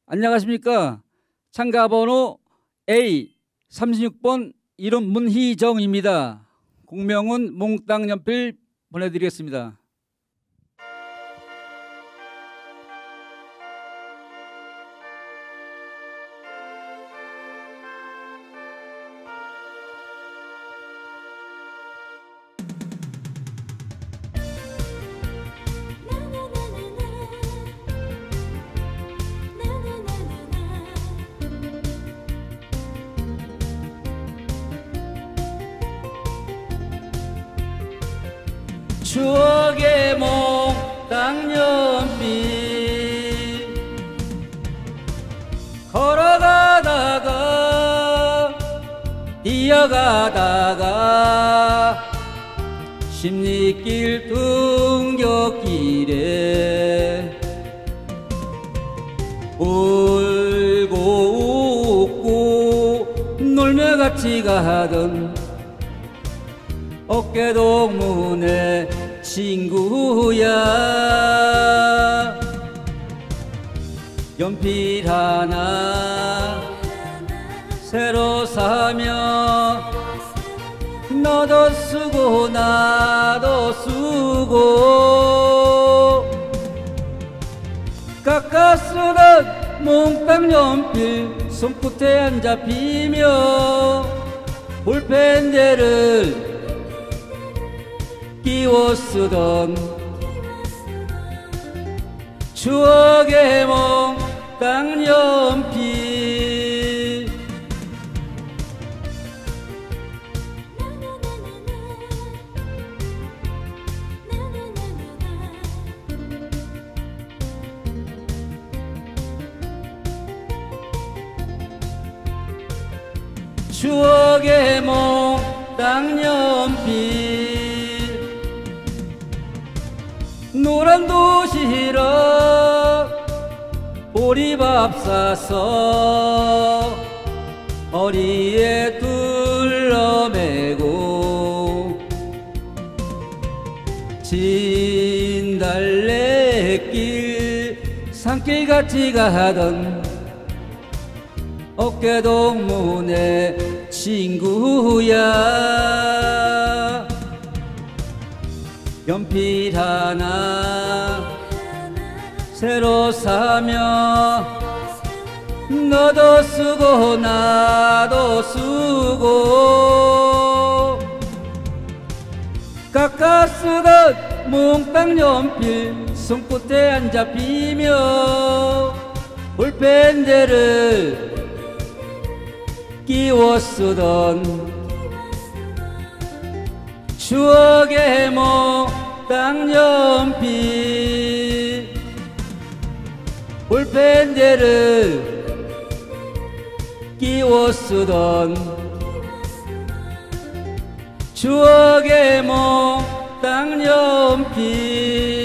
안녕하십니까. 참가번호 A36번 이름 문희정입니다. 공명은 몽땅 연필 보내드리겠습니다. 추억의 몽땅 연필 걸어가다가 뛰어가다가 십리길 등굣길에 울고 웃고 놀며 같이 가던 어깨동무네 친구야. 연필 하나 새로 사면 너도 쓰고 나도 쓰고 깎아 쓰던 몽땅 연필 손끝에 안 잡히며 볼펜대를 끼워 쓰던 추억의 몽땅 연필. 추억의 몽땅 연필. 노란 도시락 보리밥 싸서 허리에 둘러매고 진달래길 산길같이 가던 어깨동무네 친구야. 연필 하나 새로 사면 너도 쓰고 나도 쓰고 깎아 쓰던 몽땅 연필 손끝에 안 잡히며 볼펜대를 끼워 쓰던 추억의 몽땅 연필. 볼펜대를 끼워 쓰던 추억의 몽땅 연필.